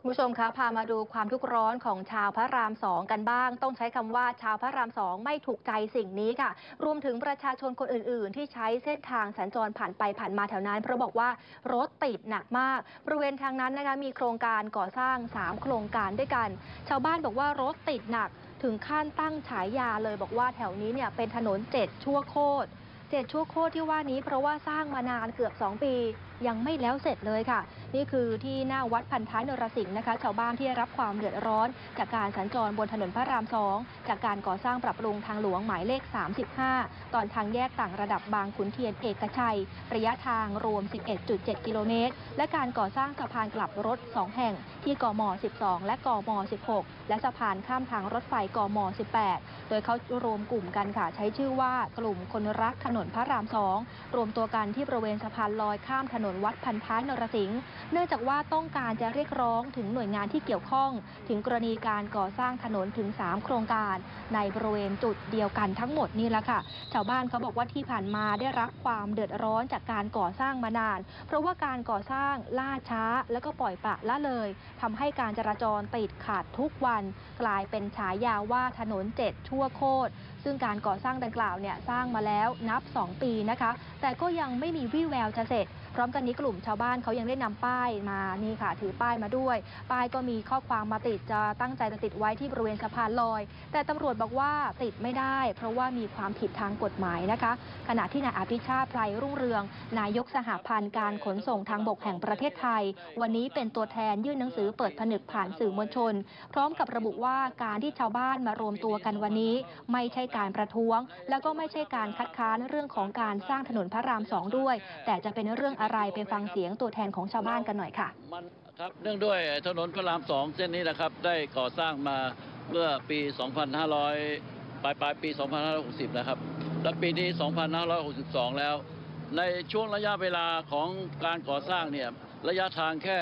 คุณผู้ชมคะพามาดูความทุกข์ร้อนของชาวพระรามสองกันบ้างต้องใช้คำว่าชาวพระรามสองไม่ถูกใจสิ่งนี้ค่ะรวมถึงประชาชนคนอื่นๆที่ใช้เส้นทางสัญจรผ่านไปผ่านมาแถวนั้นเพราะบอกว่ารถติดหนักมากบริเวณทางนั้นนะคะมีโครงการก่อสร้าง3โครงการด้วยกันชาวบ้านบอกว่ารถติดหนักถึงขั้นตั้งฉายาเลยบอกว่าแถวนี้เนี่ยเป็นถนน7ชั่วโคตร7ชั่วโคตรที่ว่านี้เพราะว่าสร้างมานานเกือบ2 ปียังไม่แล้วเสร็จเลยค่ะนี่คือที่หน้าวัดพันท้ายนรสิงห์นะคะชาวบ้านที่ได้รับความเดือดร้อนจากการสัญจรบนถนนพระราม2จากการก่อสร้างปรับปรุงทางหลวงหมายเลข35ตอนทางแยกต่างระดับบางขุนเทียนเอกชัยระยะทางรวม 11.7 กิโลเมตรและการก่อสร้างสะพานกลับรถ2แห่งที่กม12และกม16และสะพานข้ามทางรถไฟกม18โดยเขารวมกลุ่มกันค่ะใช้ชื่อว่ากลุ่มคนรักถนนพระราม2รวมตัวกันที่บริเวณสะพานลอยข้ามถนนวัดพันท้ายนรสิงห์เนื่องจากว่าต้องการจะเรียกร้องถึงหน่วยงานที่เกี่ยวข้องถึงกรณีการก่อสร้างถนนถึง3โครงการในบริเวณจุดเดียวกันทั้งหมดนี่แหละค่ะชาวบ้านเขาบอกว่าที่ผ่านมาได้รับความเดือดร้อนจากการก่อสร้างมานานเพราะว่าการก่อสร้างล่าช้าแล้วก็ปล่อยปละละเลยทำให้การจราจรติดขัดทุกวันกลายเป็นฉายาว่าถนน7ชั่วโคตรซึ่งการก่อสร้างดังกล่าวเนี่ยสร้างมาแล้วนับ2 ปีนะคะแต่ก็ยังไม่มีวี่แววจะเสร็จพร้อมกันนี้กลุ่มชาวบ้านเขายังได้นำป้ายมานี่ค่ะถือป้ายมาด้วยป้ายก็มีข้อความมาติดจะตั้งใจจะติดไว้ที่บริเวณสะพานลอยแต่ตำรวจบอกว่าติดไม่ได้เพราะว่ามีความผิดทางกฎหมายนะคะขณะที่นายอภิชาติไพรรุ่งเรืองนายกสหพันธ์การขนส่งทางบกแห่งประเทศไทยวันนี้เป็นตัวแทนยื่นหนังสือเปิดผนึกผ่านสื่อมวลชนพร้อมกับระบุว่าการที่ชาวบ้านมารวมตัวกันวันนี้ไม่ใช่การประท้วงแล้วก็ไม่ใช่การคัดค้านเรื่องของการสร้างถนนพระราม2ด้วยแต่จะเป็นเรื่องอะไรไปฟังเสียงตัวแทนของชาวบ้านกันหน่อยค่ะครับเนื่องด้วยถนนพระราม2เส้นนี้นะครับได้ก่อสร้างมาเมื่อปี 2500 ปลายปี 2560 นะครับและปีนี้ 2562 แล้วในช่วงระยะเวลาของการก่อสร้างเนี่ยระยะทางแค่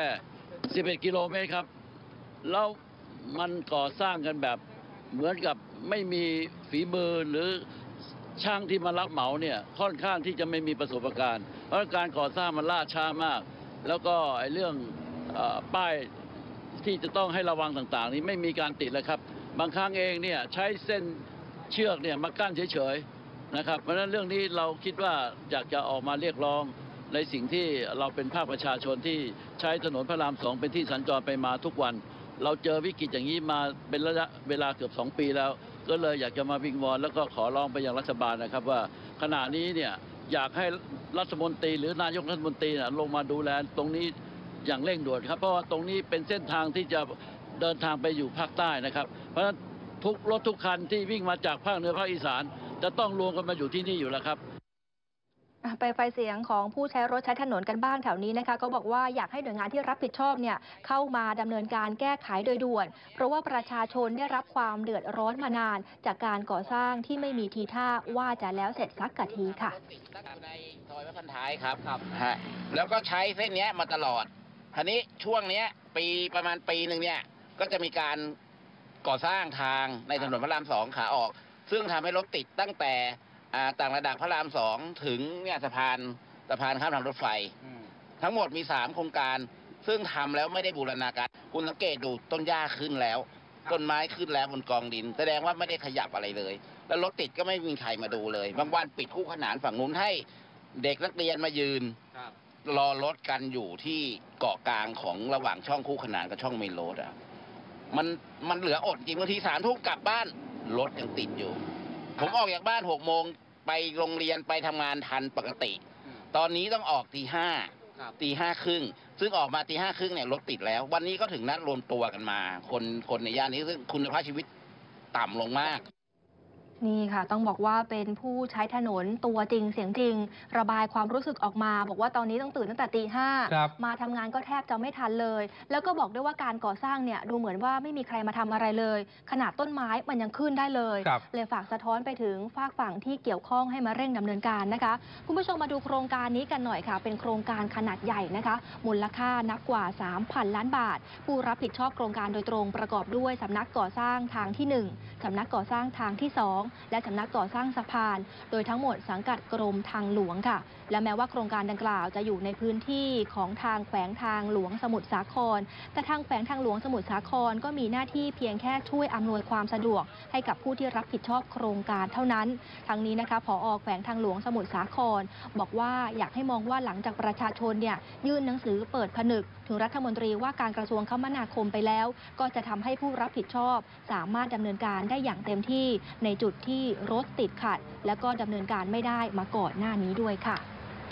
11 กิโลเมตรครับแล้วมันก่อสร้างกันแบบเหมือนกับไม่มีฝีมือหรือช่างที่มารับเหมาเนี่ยค่อนข้างที่จะไม่มีประสบการณ์เพราะการก่อสร้างมันล่าช้ามากแล้วก็เรื่องป้ายที่จะต้องให้ระวังต่างๆนี้ไม่มีการติดเลยครับบางครั้งเองเนี่ยใช้เส้นเชือกเนี่ยมากั้นเฉยๆนะครับเพราะฉะนั้นเรื่องนี้เราคิดว่าอยากจะออกมาเรียกร้องในสิ่งที่เราเป็นภาคประชาชนที่ใช้ถนนพระราม2เป็นที่สัญจรไปมาทุกวันเราเจอวิกฤตอย่างนี้มาเป็นระยะเวลาเกือบ2 ปีแล้วก็เลยอยากจะมาวิงวอนแล้วก็ขอร้องไปยังรัฐบาลนะครับว่าขณะนี้เนี่ยอยากให้รัฐมนตรีหรือนายกรัฐมนตรีลงมาดูแลตรงนี้อย่างเร่งด่วนครับเพราะว่าตรงนี้เป็นเส้นทางที่จะเดินทางไปอยู่ภาคใต้นะครับเพราะฉะนั้นทุกรถทุกคันที่วิ่งมาจากภาคเหนือภาคอีสานจะต้องรวมกันมาอยู่ที่นี่อยู่แล้วครับไปไฟเสียงของผู้ใช้รถใช้ถนนกันบ้างแถวนี้นะคะก็บอกว่าอยากให้หน่วยงานที่รับผิดชอบเนี่ยเข้ามาดำเนินการแก้ไขโดยด่วนเพราะว่าประชาชนได้รับความเดือดร้อนมานานจากการก่อสร้างที่ไม่มีทีท่าว่าจะแล้วเสร็จสักทีค่ะอยู่ในซอยวัดพันท้ายครับฮะแล้วก็ใช้เส้นนี้มาตลอดทีนี้ช่วงนี้ประมาณปีหนึ่งเนี่ยก็จะมีการก่อสร้างทางในถนนพระราม2ขาออกซึ่งทำให้รถติดตั้งแต่ต่างระดับพระราม2ถึงเนี่ยสะพานข้ามทางรถไฟทั้งหมดมี3โครงการซึ่งทำแล้วไม่ได้บูรณาการคุณสังเกตดูต้นหญ้าขึ้นแล้วต้นไม้ขึ้นแล้วบนกองดินแสดงว่าไม่ได้ขยับอะไรเลยแล้วรถติดก็ไม่มีใครมาดูเลยบางวันปิดคู่ขนานฝั่งนู้นให้เด็กนักเรียนมายืนรอรถกันอยู่ที่เกาะกลางของระหว่างช่องคู่ขนานกับช่องเมนโรดอ่ะมันเหลืออดจริงบางที3 ทุ่มกลับบ้านรถยังติดอยู่ผมออกจากบ้าน6 โมงไปโรงเรียนไปทำงานทันปกติตอนนี้ต้องออกตี 5 ครึ่งซึ่งออกมาตี 5 ครึ่งเนี่ยรถติดแล้ววันนี้ก็ถึงนัดรวมตัวกันมาคนในย่านนี้ซึ่งคุณภาพชีวิตต่ำลงมากนี่ค่ะต้องบอกว่าเป็นผู้ใช้ถนนตัวจริงเสียงจริงระบายความรู้สึกออกมาบอกว่าตอนนี้ต้องตื่นตั้งแต่ตี 5มาทำงานก็แทบจะไม่ทันเลยแล้วก็บอกด้วยว่าการก่อสร้างเนี่ยดูเหมือนว่าไม่มีใครมาทำอะไรเลยขนาดต้นไม้มันยังขึ้นได้เลยเลยฝากสะท้อนไปถึงฝากฝั่งที่เกี่ยวข้องให้มาเร่งดำเนินการนะคะคุณผู้ชมมาดูโครงการนี้กันหน่อยค่ะเป็นโครงการขนาดใหญ่นะคะมูลค่านับกว่า 3,000 ล้านบาทผู้รับผิดชอบโครงการโดยตรงประกอบด้วยสำนักก่อสร้างทางที่1สำนักก่อสร้างทางที่2 และสำนักก่อสร้างสะพานโดยทั้งหมดสังกัดกรมทางหลวงค่ะและแม้ว่าโครงการดังกล่าวจะอยู่ในพื้นที่ของทางแขวงทางหลวงสมุทรสาครแต่ทางแขวงทางหลวงสมุทรสาครก็มีหน้าที่เพียงแค่ช่วยอำนวยความสะดวกให้กับผู้ที่รับผิดชอบโครงการเท่านั้นทั้งนี้นะคะผอ.แขวงทางหลวงสมุทรสาครบอกว่าอยากให้มองว่าหลังจากประชาชนยื่นหนังสือเปิดผนึกถึงรัฐมนตรีว่าการกระทรวงคมนาคมไปแล้วก็จะทำให้ผู้รับผิดชอบสามารถดำเนินการได้อย่างเต็มที่ในจุดที่รถติดขัดและก็ดำเนินการไม่ได้มาก่อนหน้านี้ด้วยค่ะ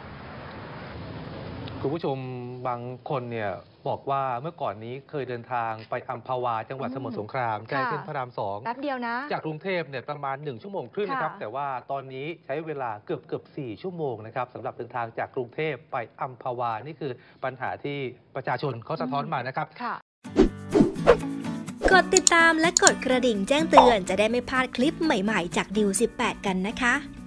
คุณผู้ชมบางคนเนี่ยบอกว่าเมื่อก่อนนี้เคยเดินทางไปอัมพวาจังหวัดสมุทรสงครามใกล้เส้นพระราม 2แป๊บเดียวนะจากกรุงเทพเนี่ยประมาณ1 ชั่วโมงครึ่งนะครับแต่ว่าตอนนี้ใช้เวลาเกือบ4 ชั่วโมงนะครับสำหรับเดินทางจากกรุงเทพไปอัมพวานี่คือปัญหาที่ประชาชนเขาสะท้อนมานะครับกดติดตามและกดกระดิ่งแจ้งเตือนจะได้ไม่พลาดคลิปใหม่ๆจากดิว18กันนะคะ